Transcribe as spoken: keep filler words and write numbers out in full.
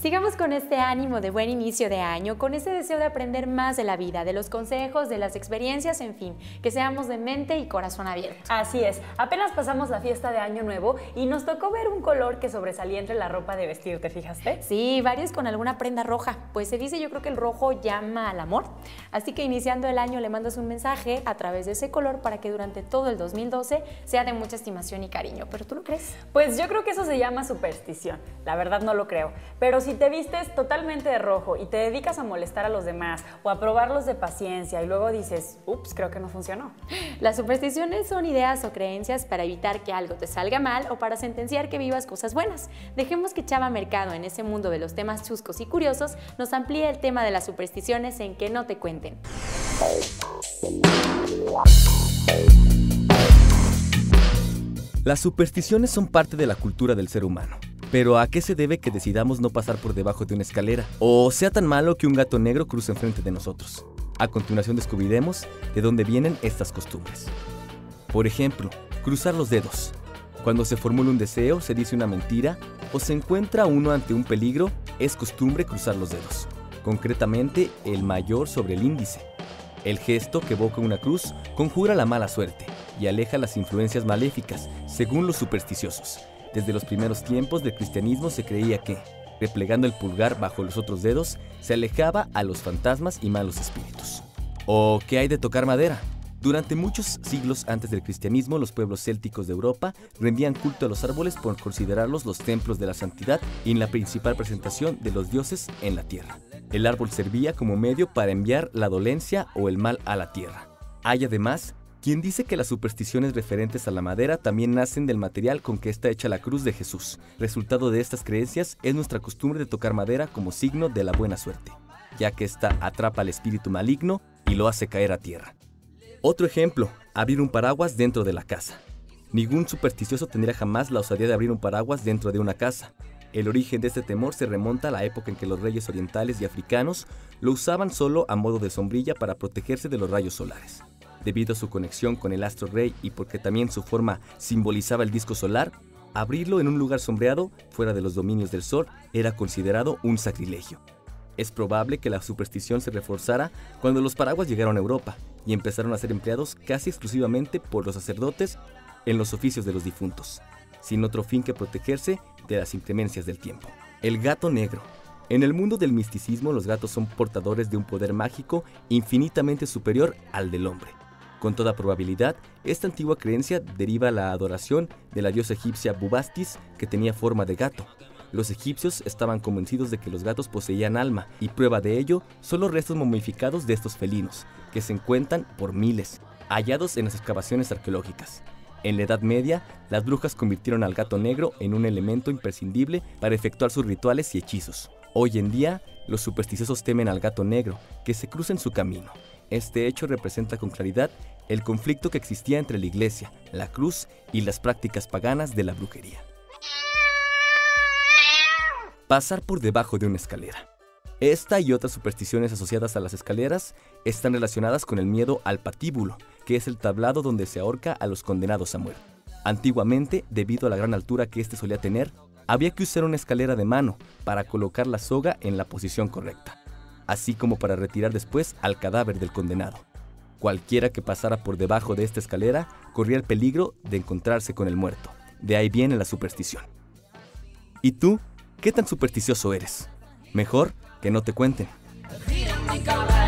Sigamos con este ánimo de buen inicio de año, con ese deseo de aprender más de la vida, de los consejos, de las experiencias, en fin, que seamos de mente y corazón abierto. Así es, apenas pasamos la fiesta de Año Nuevo y nos tocó ver un color que sobresalía entre la ropa de vestir, ¿te fijaste? Sí, varios con alguna prenda roja, pues se dice yo creo que el rojo llama al amor, así que iniciando el año le mandas un mensaje a través de ese color para que durante todo el dos mil doce sea de mucha estimación y cariño, ¿pero tú lo crees? Pues yo creo que eso se llama superstición, la verdad no lo creo, pero si te vistes totalmente de rojo y te dedicas a molestar a los demás o a probarlos de paciencia y luego dices, ups, creo que no funcionó. Las supersticiones son ideas o creencias para evitar que algo te salga mal o para sentenciar que vivas cosas buenas. Dejemos que Chava Mercado, en ese mundo de los temas chuscos y curiosos, nos amplíe el tema de las supersticiones en Que no te cuenten. Las supersticiones son parte de la cultura del ser humano. Pero ¿a qué se debe que decidamos no pasar por debajo de una escalera? O sea tan malo que un gato negro cruce enfrente de nosotros. A continuación descubriremos de dónde vienen estas costumbres. Por ejemplo, cruzar los dedos. Cuando se formula un deseo, se dice una mentira o se encuentra uno ante un peligro, es costumbre cruzar los dedos. Concretamente, el mayor sobre el índice. El gesto que evoca una cruz conjura la mala suerte y aleja las influencias maléficas, según los supersticiosos. Desde los primeros tiempos del cristianismo se creía que, replegando el pulgar bajo los otros dedos, se alejaba a los fantasmas y malos espíritus. ¿O qué hay de tocar madera? Durante muchos siglos antes del cristianismo, los pueblos célticos de Europa rendían culto a los árboles por considerarlos los templos de la santidad y la principal presentación de los dioses en la tierra. El árbol servía como medio para enviar la dolencia o el mal a la tierra. Hay además quien dice que las supersticiones referentes a la madera también nacen del material con que está hecha la cruz de Jesús. Resultado de estas creencias es nuestra costumbre de tocar madera como signo de la buena suerte, ya que ésta atrapa al espíritu maligno y lo hace caer a tierra. Otro ejemplo, abrir un paraguas dentro de la casa. Ningún supersticioso tendría jamás la osadía de abrir un paraguas dentro de una casa. El origen de este temor se remonta a la época en que los reyes orientales y africanos lo usaban solo a modo de sombrilla para protegerse de los rayos solares. Debido a su conexión con el astro rey y porque también su forma simbolizaba el disco solar, abrirlo en un lugar sombreado, fuera de los dominios del sol, era considerado un sacrilegio. Es probable que la superstición se reforzara cuando los paraguas llegaron a Europa y empezaron a ser empleados casi exclusivamente por los sacerdotes en los oficios de los difuntos, sin otro fin que protegerse de las inclemencias del tiempo. El gato negro. En el mundo del misticismo, los gatos son portadores de un poder mágico infinitamente superior al del hombre. Con toda probabilidad, esta antigua creencia deriva la adoración de la diosa egipcia Bubastis, que tenía forma de gato. Los egipcios estaban convencidos de que los gatos poseían alma, y prueba de ello son los restos momificados de estos felinos, que se encuentran por miles, hallados en las excavaciones arqueológicas. En la Edad Media, las brujas convirtieron al gato negro en un elemento imprescindible para efectuar sus rituales y hechizos. Hoy en día, los supersticiosos temen al gato negro, que se cruza en su camino. Este hecho representa con claridad el conflicto que existía entre la iglesia, la cruz y las prácticas paganas de la brujería. Pasar por debajo de una escalera. Esta y otras supersticiones asociadas a las escaleras están relacionadas con el miedo al patíbulo, que es el tablado donde se ahorca a los condenados a muerte. Antiguamente, debido a la gran altura que éste solía tener, había que usar una escalera de mano para colocar la soga en la posición correcta, así como para retirar después al cadáver del condenado. Cualquiera que pasara por debajo de esta escalera corría el peligro de encontrarse con el muerto. De ahí viene la superstición. ¿Y tú? ¿Qué tan supersticioso eres? Mejor que no te cuenten.